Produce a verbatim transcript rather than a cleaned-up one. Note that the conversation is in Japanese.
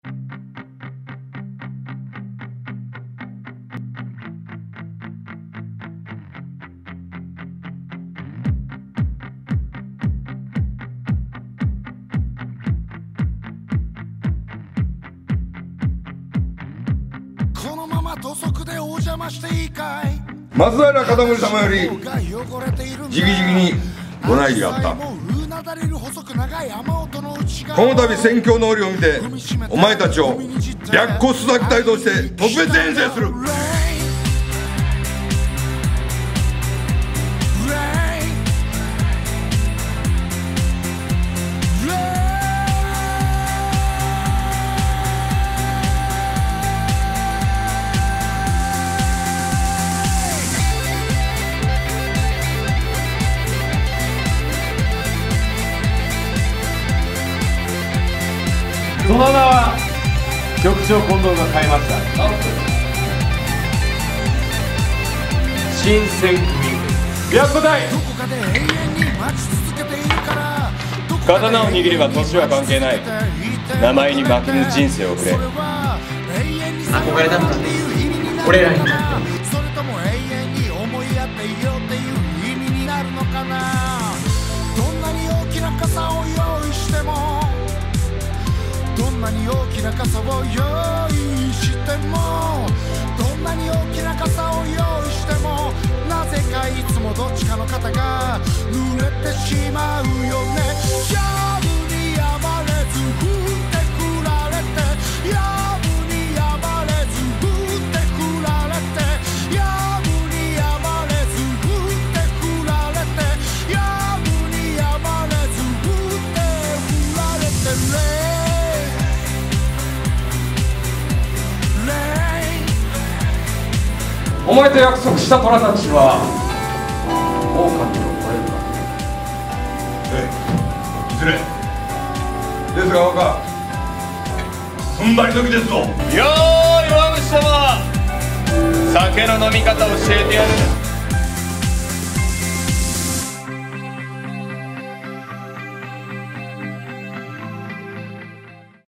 このまま土足でお邪魔していいかい。 松平片森様よりじきじきにご内裏あった。この度宣教の折を見てお前たちを白虎須崎隊として特別遠征する。 その名は局長近藤が変えました。新選組白虎隊。刀を握れば年は関係ない。名前に負けぬ人生を送れ。憧れだったんです、俺らに。それとも永遠に思い合っていようっていう意味になるのかな。どんなに大きな傘を用意しても、どんなに大きな傘を用意しても、どんなに大きな傘を用意しても、なぜかいつもどっちかの肩が濡れてしまうよね。やぶにやまれず降ってくられて、やぶにやまれず降ってくられて、やぶにやまれず降ってくられて、やぶにやまれず降ってくられてね。お前と約束した虎たちは狼を超えるか。 ええ、いずれですが若踏ん張り時ですぞ。 よーい、山口様、酒の飲み方教えてやる。